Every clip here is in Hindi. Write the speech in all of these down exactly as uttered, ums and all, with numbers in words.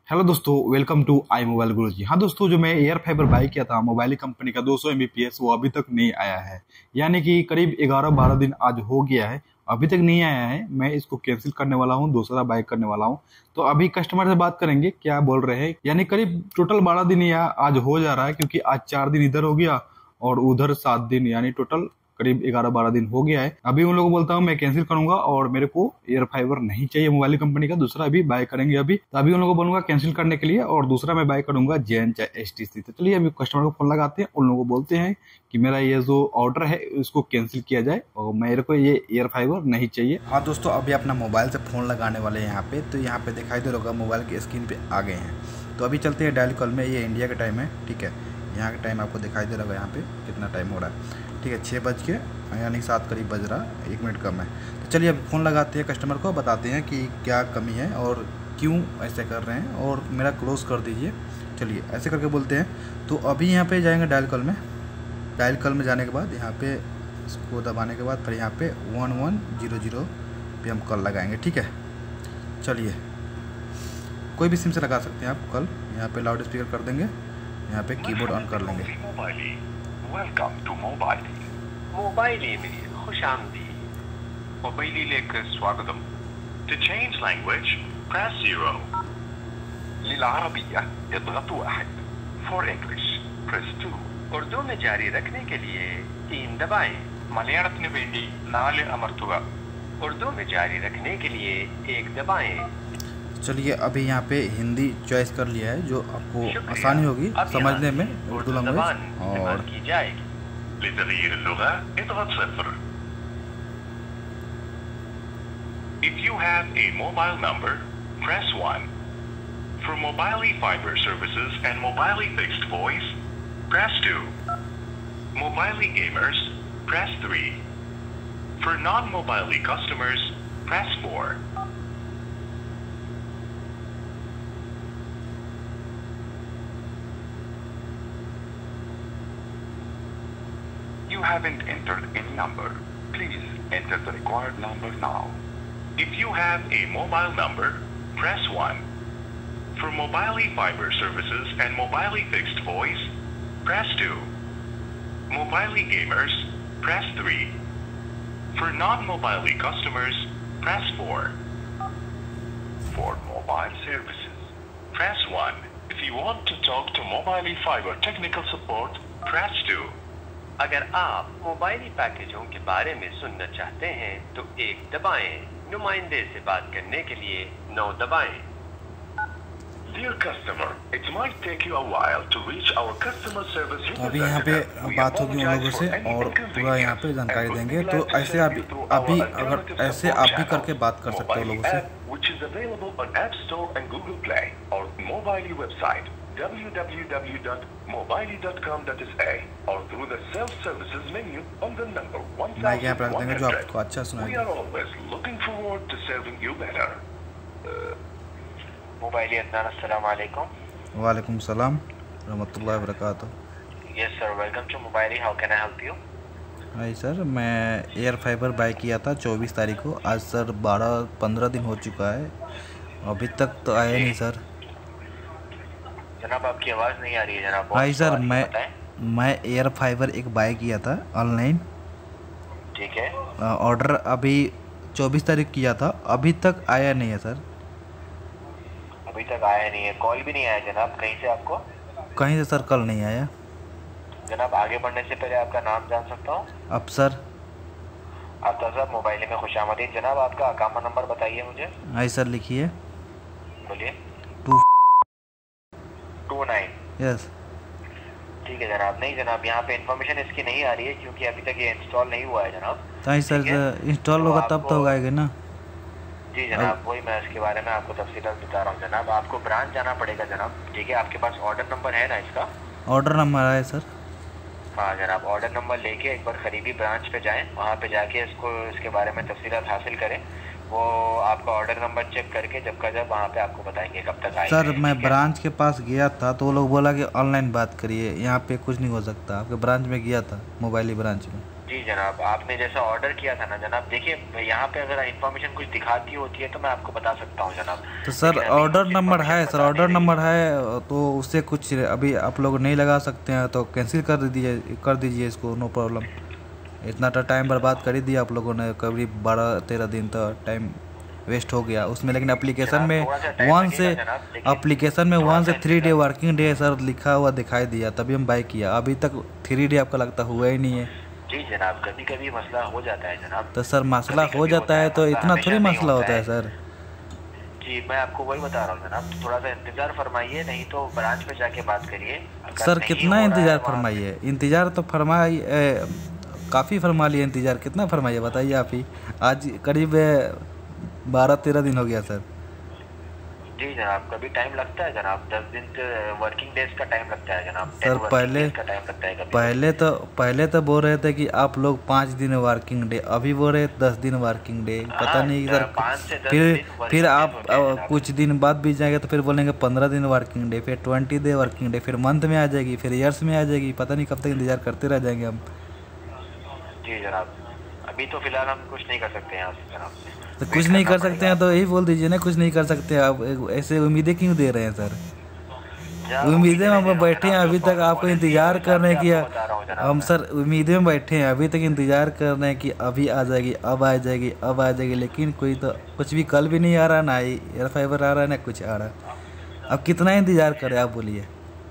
हेलो दोस्तों, welcome to I mobile Guruji. हाँ दोस्तों, जो मैं एयर फाइबर बाई किया था मोबाइल कंपनी का दो सौ एम बी पी एस, वो अभी तक नहीं आया है। यानी कि करीब ग्यारह बारह दिन आज हो गया है, अभी तक नहीं आया है। मैं इसको कैंसिल करने वाला हूँ, दूसरा बाई करने वाला हूँ। तो अभी कस्टमर से बात करेंगे क्या बोल रहे हैं। यानी करीब टोटल बारह दिन या आज हो जा रहा है, क्योंकि आज चार दिन इधर हो गया और उधर सात दिन, यानी टोटल करीब ग्यारह बारह दिन हो गया है। अभी उन लोगों को बोलता हूँ मैं कैंसिल करूंगा और मेरे को एयर फाइबर नहीं चाहिए मोबाइल कंपनी का, दूसरा अभी बाय करेंगे। अभी तो अभी उन लोगों को बोलूंगा कैंसिल करने के लिए और दूसरा मैं बाय करूंगा जैन चाहे एच टी सी। तो चलिए अभी कस्टमर को फोन लगाते हैं, उन लोगों को बोलते हैं कि मेरा ये जो ऑर्डर है इसको कैंसिल किया जाए और मेरे को ये एयर फाइबर नहीं चाहिए। हाँ दोस्तों, अभी अपना मोबाइल से फोन लगाने वाले हैं यहाँ पे। तो यहाँ पे दिखाई दे रहा होगा मोबाइल की स्क्रीन पे आ गए हैं। तो अभी चलते हैं डायल कॉल में। ये इंडिया का टाइम है, ठीक है। यहाँ का टाइम आपको दिखाई दे रहा होगा यहाँ पे कितना टाइम हो रहा है, ठीक है। छः बज के यानी सात करीब बज रहा है, एक मिनट कम है। तो चलिए अब फ़ोन लगाते हैं कस्टमर को, बताते हैं कि क्या कमी है और क्यों ऐसे कर रहे हैं और मेरा क्लोज कर दीजिए। चलिए ऐसे करके बोलते हैं। तो अभी यहाँ पे जाएंगे डायल कॉल में। डायल कॉल में जाने के बाद यहाँ पे इसको दबाने के बाद फिर यहाँ पे वन वन जीरो जीरो पे हम कॉल लगाएंगे, ठीक है। चलिए कोई भी सिम से लगा सकते हैं आप कॉल। यहाँ पे लाउड स्पीकर कर देंगे, यहाँ पे कीबोर्ड ऑन कर लेंगे। वेलकम टू मोबाइली मोबाइली में खुश आमदीद। मोबाइली लेकर स्वागतम। To change language, press zero. للعربية اضغط واحد. For English, press two. Urdu में जारी रखने के लिए तीन दबाएं। मलयालम वेंडी नाले अमर्तुगा। उर्दू में जारी रखने के लिए एक दबाएं। चलिए अभी यहाँ पे हिंदी चॉइस कर लिया है, जो आपको आसानी होगी समझने में उर्दू लैंग्वेज और की जाएगी। لتغيير اللغة اضغط صفر. If you have a mobile number, press one. For Mobily fiber services and Mobily fixed voice, press two. Mobily gamers, press three. For non-Mobily customers, press four. You haven't entered any number. Please enter the required number now. If you have a mobile number, press one. For Mobily fiber services and Mobily fixed voice, press two. Mobily gamers, press three. For non-Mobily customers, press four. For mobile services, press one. If you want to talk to Mobily fiber technical support, press two. अगर आप मोबाइली पैकेजों के बारे में सुनना चाहते हैं तो एक दबाएं। नुमाइंदे से बात करने के लिए नौ दबाएं। Dear customer, it might take you a while to reach our customer service. अभी यहाँ पे बात होगी उन लोगों से और पूरा यहाँ पे जानकारी देंगे। तो ऐसे अभी अभी अगर ऐसे आप भी करके बात कर सकते हो लोगों से। Which is available on App Store and Google Play or Mobily website w w w dot mobily dot com dot s a or through the self-services menu on the number one thousand one hundred. We are always looking forward to serving you better. Mobily Adnan, assalamu alaikum. वालेकुम सलाम रहमतुल्लाहि व बरकातहू। Yes sir, welcome to Mobily. How can I help you? Hi sir, मैं एयर फाइबर बाय किया था चौबीस तारीख को। आज सर बारह पंद्रह दिन हो चुका है, अभी तक तो आया नहीं सर। जनाब आपकी आवाज़ नहीं आ रही है जनाब। हाय सर, मैं मैं एयर फाइबर एक बाय किया था ऑनलाइन, ठीक है। ऑर्डर अभी चौबीस तारीख किया था, अभी तक आया नहीं है सर। अभी तक आया नहीं है, कॉल भी नहीं आया जनाब कहीं से आपको? कहीं से सर कल नहीं आया। जनाब आगे बढ़ने से पहले आपका नाम जान सकता हूँ? अफसर। अफसर साहब, मोबाइल में खुशामदीद। जनाब आपका अकामा नंबर बताइए मुझे। हाय सर, लिखिए। बोलिए। To to nine. यस ठीक है जनाब। नहीं जनाब, यहाँ पे इन्फॉर्मेशन इसकी नहीं आ रही है क्योंकि अभी तक ये इंस्टॉल नहीं हुआ है जनाब। हाय सर, इंस्टॉल होगा तब तो आएगा ना। जी जनाब, वही मैं इसके बारे में आपको तफसीलात बता रहा हूँ जनाब। आपको ब्रांच जाना पड़ेगा जनाब, ठीक है। आपके पास ऑर्डर नंबर है ना इसका? ऑर्डर नंबर है सर। हाँ जनाब, ऑर्डर नंबर लेके एक बार करीबी ब्रांच पे जाएं, वहाँ पे जाके इसको इसके बारे में तफसीलात हासिल करें। वो आपका ऑर्डर नंबर चेक करके जब का जब वहाँ पे आपको बताएंगे कब तक आएगा। सर मैं ब्रांच के पास गया था तो वो लोग बोला कि ऑनलाइन बात करिए, यहाँ पे कुछ नहीं हो सकता। आपके ब्रांच में गया था, मोबाइली ब्रांच में। जी जनाब, आपने जैसा ऑर्डर किया था ना जनाब, देखिए यहाँ पे अगर इन्फॉर्मेशन कुछ दिखाती होती है तो मैं आपको बता सकता हूँ जनाब। तो सर ऑर्डर नंबर है, सर ऑर्डर नंबर है तो उससे कुछ अभी आप लोग नहीं लगा सकते हैं तो कैंसिल कर दीजिए, कर दीजिए इसको, नो प्रॉब्लम। इतना तो टाइम बर्बाद कर ही दिया आप लोगों ने, करीब बारह तेरह दिन तक टाइम वेस्ट हो गया उसमें। लेकिन एप्लीकेशन में वन से एप्लीकेशन में वन से three day working day sir लिखा हुआ दिखाई दिया, तभी हम बाय किया। अभी तक थ्री डे आपका लगता हुआ ही नहीं है। जी जनाब, कभी कभी मसला हो जाता है जनाब। तो सर मसला हो जाता है तो इतना थोड़ी मसला होता है सर। जी मैं आपको वही बता रहा हूँ जनाब, थोड़ा सा इंतजार फरमाइए, नहीं तो ब्रांच पे जाके बात करिए। सर कितना इंतजार फरमाइए? इंतजार तो फरमाइए, काफ़ी फरमा लिया इंतजार, कितना फरमाइए बताइए आप ही। आज करीब बारह तेरह दिन हो गया सर। जी जनाब, कभी टाइम लगता है जनाब, दस दिन वर्किंग डेज का टाइम लगता है जनाब। सर पहले का टाइम लगता है कभी पहले तो पहले तो बोल रहे थे कि आप लोग पाँच दिन वर्किंग डे, अभी बोल रहे दस दिन वर्किंग डे। पता नहीं सर, फिर फिर आप कुछ दिन बाद बीत जाएंगे तो फिर बोलेंगे पंद्रह दिन वर्किंग डे, फिर ट्वेंटी डे वर्किंग डे, फिर मंथ में आ जाएगी, फिर ईयर्स में आ जाएगी। पता नहीं कब तक इंतजार करते रह जाएंगे हम। जी जनाब, अभी तो फिलहाल हम कुछ नहीं कर सकते हैं यहाँ से जनाब। तो कुछ नहीं कर सकते हैं तो यही बोल दीजिए ना, कुछ नहीं कर सकते। आप ऐसे उम्मीदें क्यों दे रहे हैं सर? उम्मीदें में हम बैठे हैं अभी तक, आपको इंतजार कर रहे हैं कि हम सर उम्मीदें में बैठे हैं अभी तक, इंतजार कर रहे हैं कि अभी आ जाएगी, अब आ जाएगी, अब आ जाएगी, लेकिन कोई तो कुछ भी कल भी नहीं आ रहा, ना ही एयर फाइबर आ रहा है, ना कुछ आ रहा। अब कितना इंतजार करें आप बोलिए?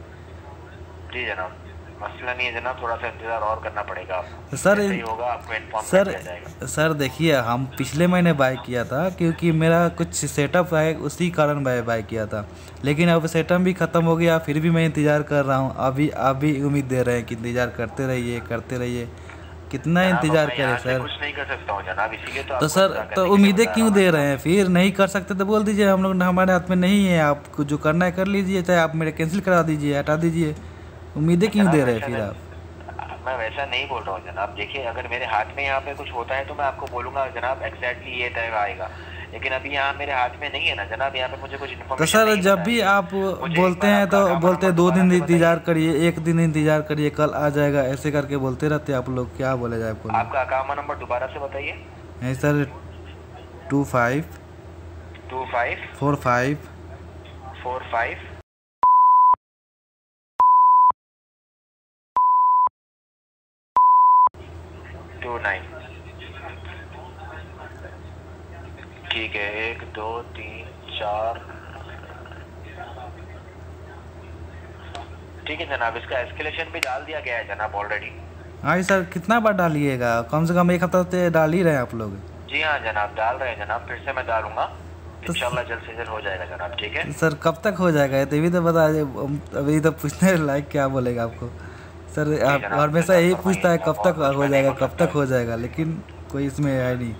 जी जनाब, मसला नहीं है जनाब, थोड़ा सा इंतजार और करना पड़ेगा आपको। सर सही होगा, आपको इन्फॉर्म सर किया जाएगा। सर देखिए, हम पिछले महीने बाय किया था क्योंकि मेरा कुछ सेटअप है, उसी कारण बाय बाय किया था। लेकिन अब सेटअप भी ख़त्म हो गया, फिर भी मैं इंतज़ार कर रहा हूँ। अभी आप भी उम्मीद दे रहे हैं कि इंतज़ार करते रहिए करते रहिए। कितना इंतज़ार करें सर? कुछ नहीं कर सकता हूँ जनाब, इसीलिए तो तो सर तो उम्मीदें क्यों दे रहे हैं? फिर नहीं कर सकते तो बोल दीजिए, हम लोग हमारे हाथ में नहीं है। आपको जो करना है कर लीजिए, चाहे आप मेरे कैंसिल करा दीजिए, हटा दीजिए। उम्मीदें क्यों दे रहे हैं फिर आप? मैं वैसा नहीं बोल रहा हूँ जनाब। देखिए, अगर मेरे हाथ में यहाँ पे कुछ होता है तो मैं आपको बोलूँगा जनाब एक्जैक्टली ये टाइम आएगा, लेकिन अभी यहाँ मेरे हाथ में नहीं है ना जनाब। यहाँ पे मुझे कुछ इन्फॉर्मेशन तो सर जब भी आप बोलते हैं तो बोलते हैं दो दिन इंतजार करिए, एक दिन इंतजार करिए, कल आ जाएगा, ऐसे करके बोलते रहते हैं आप लोग। क्या बोले जाए आपको? आपका अकाउंट नंबर दोबारा से बताइए। है sir two five two five four five four five two nine. ठीक है, एक दो तीन चार। ठीक है जनाब, इसका एस्केलेशन भी डाल दिया गया है जनाब ऑलरेडी। हाँ सर, कितना बार डालिएगा? कम से कम एक हफ्ता से डाल ही रहे हैं आप लोग। जी हाँ जनाब, डाल रहे हैं जनाब, फिर से मैं डालूंगा तो इंशाल्लाह जल्द से जल्द हो जाएगा जनाब। ठीक है सर, कब तक हो जाएगा? तो भी तो बता, अभी तो पूछने लायक क्या बोलेगा आपको सर? आप हमेशा यही पूछता है कब तक हो जाएगा, कब तक हो जाएगा, लेकिन कोई इसमें है नहीं।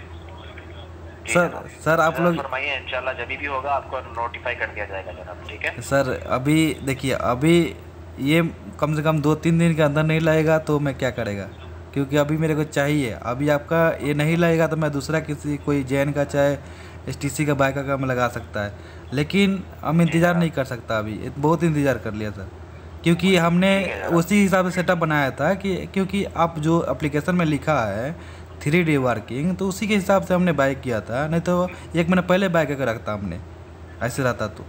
सर सर आप लोग फरमाइए, इंशाल्लाह जब भी होगा आपको नोटिफाई कर दिया जाएगा जनाब। ठीक है सर, अभी देखिए, अभी ये कम से कम दो तीन दिन के अंदर नहीं लगेगा तो मैं क्या करेगा? क्योंकि अभी मेरे को चाहिए। अभी आपका ये नहीं लगेगा तो मैं दूसरा किसी कोई जैन का चाहे एस टी सी का बाइक का काम लगा सकता है, लेकिन हम इंतज़ार नहीं कर सकता। अभी बहुत इंतज़ार कर लिया सर, क्योंकि हमने उसी हिसाब से सेटअप बनाया था कि क्योंकि आप जो एप्लीकेशन में लिखा है थ्री डे वर्किंग, तो उसी के हिसाब से हमने बाइक किया था। नहीं तो एक महीने पहले बाइक अगर रखता हमने, ऐसे रहता तो।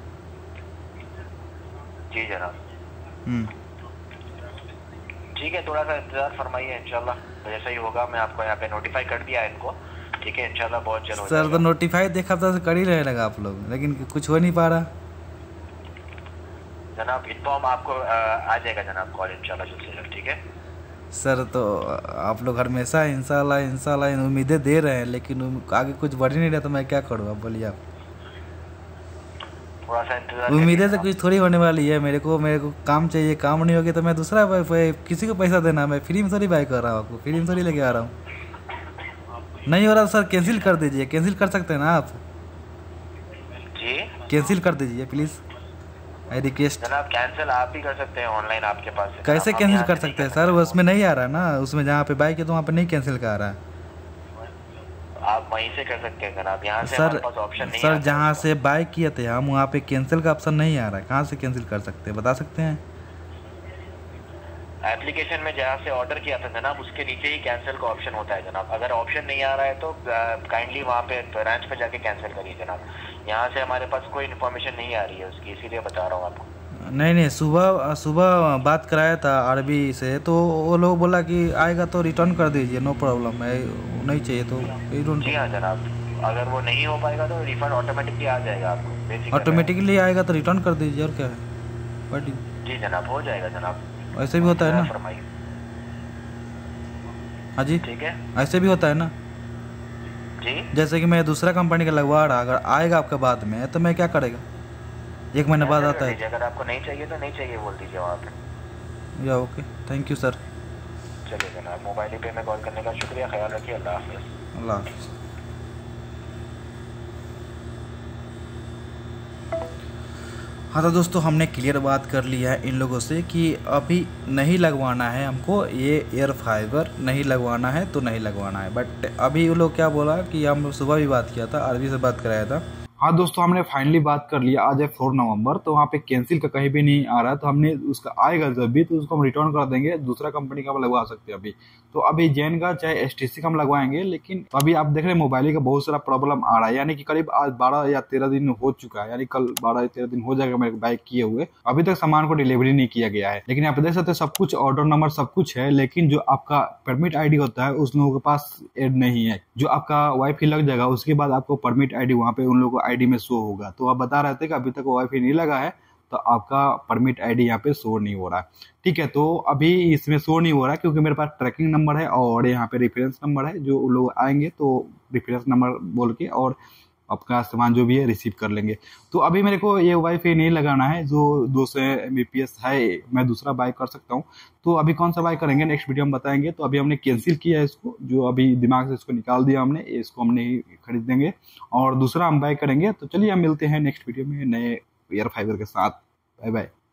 जी जनाब, हम्म ठीक है, थोड़ा सा इंतजार फरमाइए, इंशाल्लाह जैसा ही होगा मैं आपको यहाँ पे नोटिफाई कर दिया है इनको। ठीक है, इंशाल्लाह बहुत जल्द हो सर। तो नोटिफाई देखा था कर ही रहे लगा आप लोग, लेकिन कुछ हो नहीं पा रहा जनाब। इन्फॉर्म आपको आ जाएगा जनाब कॉल इंशाल्लाह जल्द से जल्द। ठीक है सर, तो आप लोग हमेशा इंशाल्लाह इंशाल्लाह उम्मीदें दे रहे हैं, लेकिन आगे कुछ बढ़ ही नहीं रहा, तो मैं क्या करूँ? आप बोलिए। आप थोड़ा सा इंतजार, उम्मीदें से कुछ थोड़ी होने वाली है। मेरे को मेरे को काम चाहिए, काम नहीं होगी तो मैं दूसरा किसी को पैसा देना, मैं फ्री में थोड़ी बाय कर रहा हूँ, आपको फ्री में थोड़ी लेके आ रहा हूँ। नहीं हो रहा सर, कैंसिल कर दीजिए। कैंसिल कर सकते हैं ना आप? जी कैंसिल कर दीजिए प्लीज़, आई रिक्वेस्ट। जनाब कैंसिल आप भी कर सकते हैं ऑनलाइन, आपके पास है। कैसे कैंसिल कर सकते हैं सर? उसमें नहीं आ रहा ना, उसमें जहाँ पे बाइक है तो वहाँ पे नहीं कैंसिल का आ रहा है। आप वहीं से कर सकते हैं जनाब, यहाँ से सर हमारे पास ऑप्शन नहीं सर जहाँ से बाइक किए थे हम, वहाँ पे कैंसिल का ऑप्शन नहीं आ रहा है। कहाँ से कैंसिल कर सकते हैं, बता सकते हैं? एप्लीकेशन में जहाँ से ऑर्डर किया था जनाब उसके नीचे ही कैंसिल का ऑप्शन होता है जनाब। अगर ऑप्शन नहीं आ रहा है तो काइंडली वहाँ पे ब्रांच पे जाके कैंसिल करिए जनाब। यहाँ से हमारे पास कोई इन्फॉर्मेशन नहीं आ रही है उसकी, इसीलिए बता रहा हूँ आपको। नहीं नहीं, सुबह सुबह बात कराया था आरबी से, तो वो लोग बोला कि आएगा तो रिटर्न कर दीजिए, नो प्रॉब्लम है, नहीं चाहिए तो जी हाँ जनाब, अगर वो नहीं हो पाएगा तो रिफंड ऑटोमेटिकली आ जाएगा आपको। ऑटोमेटिकली आएगा तो रिटर्न कर दीजिए, और क्या है। बट जी जनाब हो जाएगा जनाब, ऐसे भी होता है ना। फरमाइए। हाँ जी ठीक है, ऐसे भी होता है ना। जी जैसे कि मैं दूसरा कंपनी का लगवा रहा, अगर आएगा आपके बाद में तो मैं क्या करेगा, एक महीने बाद आता है। अगर आपको नहीं चाहिए तो नहीं चाहिए बोल दीजिए वहाँ पे। या ओके, थैंक यू सर। चलिए जनाब, मोबाइल पे में कॉल करने का शुक्रिया, ख्याल रखिए, अल्लाह हाफिज़। अल्लाह हाफिज़। हाँ तो दोस्तों, हमने क्लियर बात कर लिया है इन लोगों से कि अभी नहीं लगवाना है हमको, ये एयर फाइबर नहीं लगवाना है तो नहीं लगवाना है। बट अभी वो लोग क्या बोला कि हम सुबह भी बात किया था, आरबी से बात कराया था। हाँ दोस्तों, हमने फाइनली बात कर लिया। आज है फोर नवंबर, तो वहाँ पे कैंसिल का कहीं भी नहीं आ रहा है, तो हमने उसका आएगा जब भी तो उसको हम रिटर्न कर देंगे, दूसरा कंपनी का हम लगवा सकते हैं अभी। तो अभी जैन का चाहे एसटीसी का हम लगवाएंगे, लेकिन अभी आप देख रहे हैं मोबाइल का बहुत सारा प्रॉब्लम आ रहा है, यानी कि करीब आज बारह या तेरह दिन हो चुका है, यानी कल बारह या तेरह दिन हो जाएगा मेरे बाइक किए हुए, अभी तक सामान को डिलीवरी नहीं किया गया है। लेकिन आप देख सकते हैं सब कुछ ऑर्डर नंबर सब कुछ है, लेकिन जो आपका परमिट आईडी होता है उस लोगों के पास एड नहीं है। जो आपका वाईफाई लग जाएगा उसके बाद आपको परमिट आईडी वहाँ पे उन लोगों को आईडी में शो होगा। तो आप बता रहे थे कि अभी तक वाईफाई नहीं लगा है तो आपका परमिट आईडी यहाँ पे शो नहीं हो रहा है। ठीक है, तो अभी इसमें शो नहीं हो रहा है क्योंकि मेरे पास ट्रैकिंग नंबर है और यहाँ पे रेफरेंस नंबर है, जो लोग आएंगे तो रेफरेंस नंबर बोल के और आपका सामान जो भी है रिसीव कर लेंगे। तो अभी मेरे को ये वाईफाई नहीं लगाना है, जो दो सौ एम बी पी एस है, मैं दूसरा बाय कर सकता हूँ। तो अभी कौन सा बाय करेंगे नेक्स्ट वीडियो में बताएंगे। तो अभी हमने कैंसिल किया है इसको, जो अभी दिमाग से इसको निकाल दिया हमने, इसको हम नहीं खरीदेंगे और दूसरा हम बाय करेंगे। तो चलिए हम मिलते हैं नेक्स्ट वीडियो में नए एयर फाइबर के साथ। Bye bye.